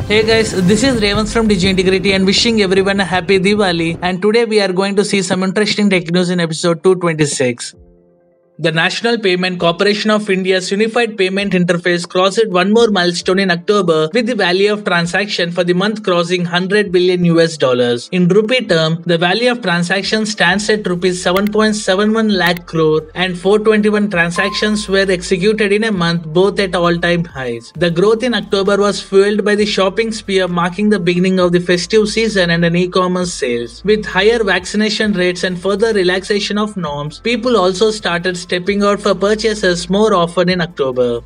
Hey guys, this is Revans from DigiIntegrity and wishing everyone a happy Diwali, and today we are going to see some interesting tech news in episode 226. The National Payment Corporation of India's Unified Payment Interface crossed one more milestone in October with the value of transaction for the month crossing 100 billion US dollars. In rupee term, the value of transactions stands at rupees 7.71 lakh crore and 421 transactions were executed in a month, both at all-time highs. The growth in October was fueled by the shopping spree marking the beginning of the festive season and an e-commerce sales. With higher vaccination rates and further relaxation of norms, people also started stepping out for purchases more often in October.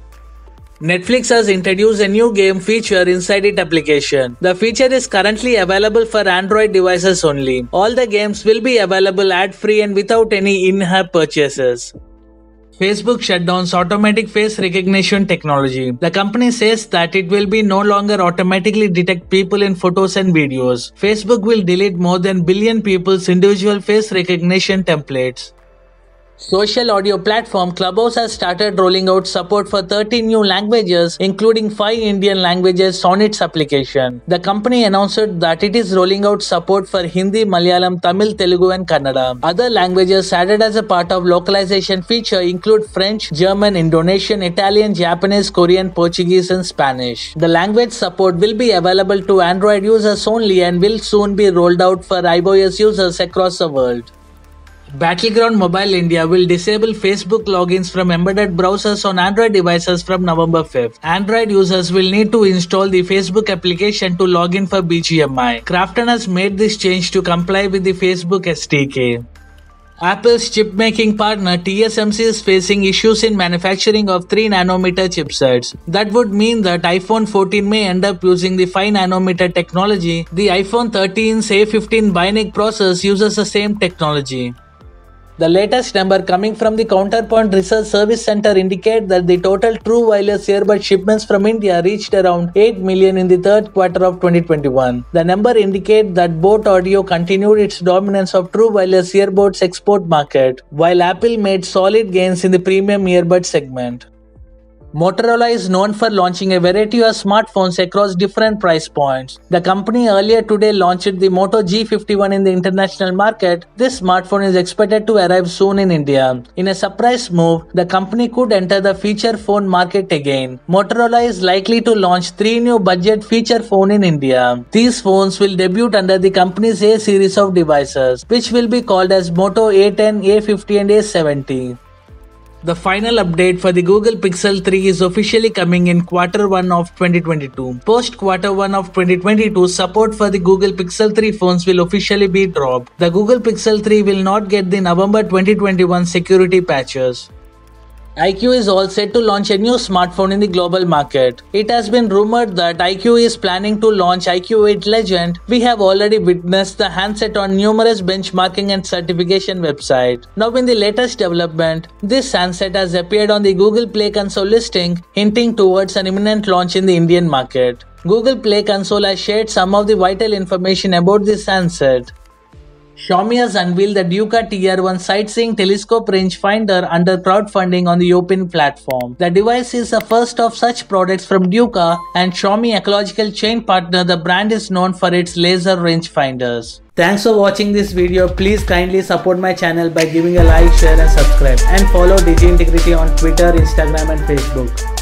Netflix has introduced a new game feature inside its application. The feature is currently available for Android devices only. All the games will be available ad-free and without any in-app purchases. Facebook shut down automatic face recognition technology. The company says that it will be no longer automatically detect people in photos and videos. Facebook will delete more than billion people's individual face recognition templates. Social audio platform Clubhouse has started rolling out support for 13 new languages, including 5 Indian languages on its application. The company announced that it is rolling out support for Hindi, Malayalam, Tamil, Telugu and Kannada. Other languages added as a part of localization feature include French, German, Indonesian, Italian, Japanese, Korean, Portuguese and Spanish. The language support will be available to Android users only and will soon be rolled out for iOS users across the world. Battleground Mobile India will disable Facebook logins from embedded browsers on Android devices from November 5th. Android users will need to install the Facebook application to log in for BGMI. Krafton has made this change to comply with the Facebook SDK. Apple's chip-making partner TSMC is facing issues in manufacturing of 3nm chipsets. That would mean that iPhone 14 may end up using the 5nm technology. The iPhone 13's A15 Bionic processor uses the same technology. The latest number coming from the Counterpoint Research Service Center indicate that the total true wireless earbud shipments from India reached around 8 million in the third quarter of 2021. The number indicates that Boat Audio continued its dominance of true wireless earbuds export market, while Apple made solid gains in the premium earbud segment. Motorola is known for launching a variety of smartphones across different price points. The company earlier today launched the Moto G51 in the international market. This smartphone is expected to arrive soon in India. In a surprise move, the company could enter the feature phone market again. Motorola is likely to launch 3 new budget feature phones in India. These phones will debut under the company's A series of devices, which will be called as Moto A10, A50 and A70. The final update for the Google Pixel 3 is officially coming in Q1 of 2022. Post Q1 of 2022, support for the Google Pixel 3 phones will officially be dropped. The Google Pixel 3 will not get the November 2021 security patches. iQOO is all set to launch a new smartphone in the global market. It has been rumored that iQOO is planning to launch iQOO 8 Legend. We have already witnessed the handset on numerous benchmarking and certification websites. Now in the latest development, this handset has appeared on the Google Play Console listing, hinting towards an imminent launch in the Indian market. Google Play Console has shared some of the vital information about this handset. Xiaomi has unveiled the Deuca TR1 sightseeing telescope rangefinder under crowdfunding on the Open platform. The device is the first of such products from Deuca, and Xiaomi ecological chain partner. The brand is known for its laser rangefinders. Thanks for watching this video. Please kindly support my channel by giving a like, share and subscribe, and follow DigiIntegrity on Twitter, Instagram and Facebook.